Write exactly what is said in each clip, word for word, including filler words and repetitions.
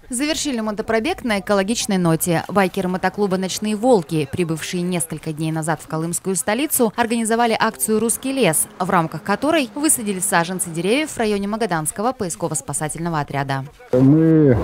Завершили мотопробег на экологичной ноте. Байкеры мотоклуба «Ночные волки», прибывшие несколько дней назад в колымскую столицу, организовали акцию «Русский лес», в рамках которой высадили саженцы деревьев в районе Магаданского поисково-спасательного отряда. Мы,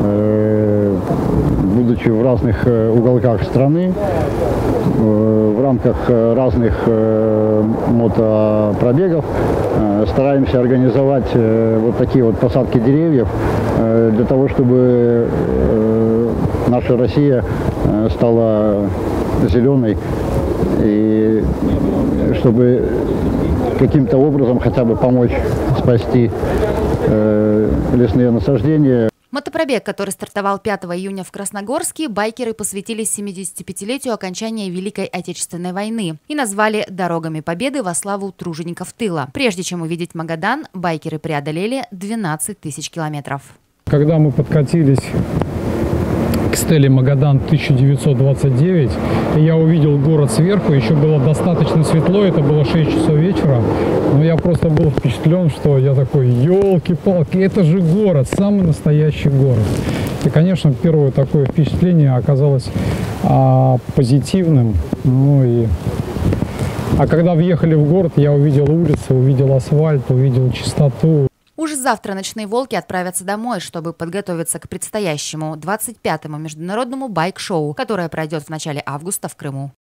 будучи в разных уголках страны, в рамках разных мотопробегов, стараемся организовать вот такие вот посадки деревьев для того, чтобы наша Россия стала зеленой и чтобы каким-то образом хотя бы помочь спасти лесные насаждения. Мотопробег, который стартовал пятого июня в Красногорске, байкеры посвятили семидесятипятилетию окончания Великой Отечественной войны и назвали «Дорогами Победы во славу тружеников тыла». Прежде чем увидеть Магадан, байкеры преодолели двенадцать тысяч километров. Когда мы подкатились к стеле Магадан тысяча девятьсот двадцать девять, и я увидел город сверху, еще было достаточно светло, это было шесть часов вечера, но я просто был впечатлен, что я такой, елки-палки, это же город, самый настоящий город. И, конечно, первое такое впечатление оказалось а, позитивным, ну и... А когда въехали в город, я увидел улицы, увидел асфальт, увидел чистоту. Уже завтра «Ночные волки» отправятся домой, чтобы подготовиться к предстоящему двадцать пятому международному байк-шоу, которое пройдет в начале августа в Крыму.